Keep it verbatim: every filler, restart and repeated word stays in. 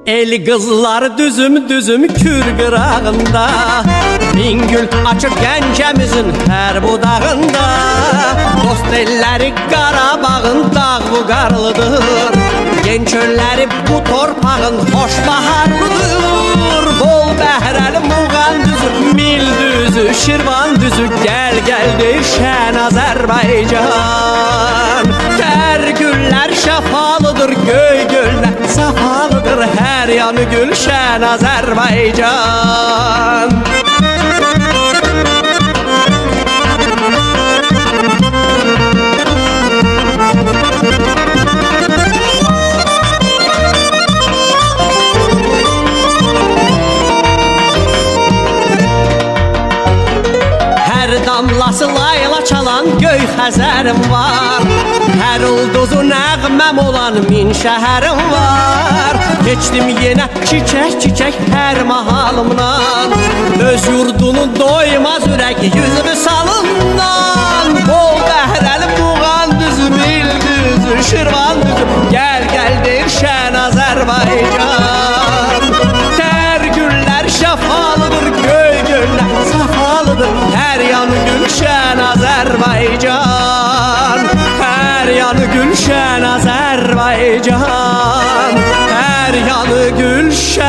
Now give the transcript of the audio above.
El kızlar düzüm düzüm kür qırağında, min gül açır Gəncəmizin hər budağında. Dost elləri Qarabağın dağ bu qarlıdır, gen çölləri bu torpağın hoş baharlıdır. Bol bəhrəli Muğan düzü, Mil düzü, Şirvan düzü, gəl gəl deyişən Azərbaycan. Tər güllər şəfalıdır, göy göllər safalıdır, hər yanı gülşən Azərbaycan. Damlası layla çalan göy Xəzərim var, hər ulduzu nəğməm olan min şəhərim var. Keçdim yenə çiçək çiçək hər mahalımdan, öz yurdunu doymaz ürək yüz misalından. Bol bəhrəli Muğan düzü, Mil düzü, Şirvan düzü, gəl gəl deyişən Azərbaycan. Tər güllər şəfalıdır, göy göllər safalıdır, hər yanı gülşən Azərbaycan. Hər yanı gülşən Azərbaycan, hər yanı gülşən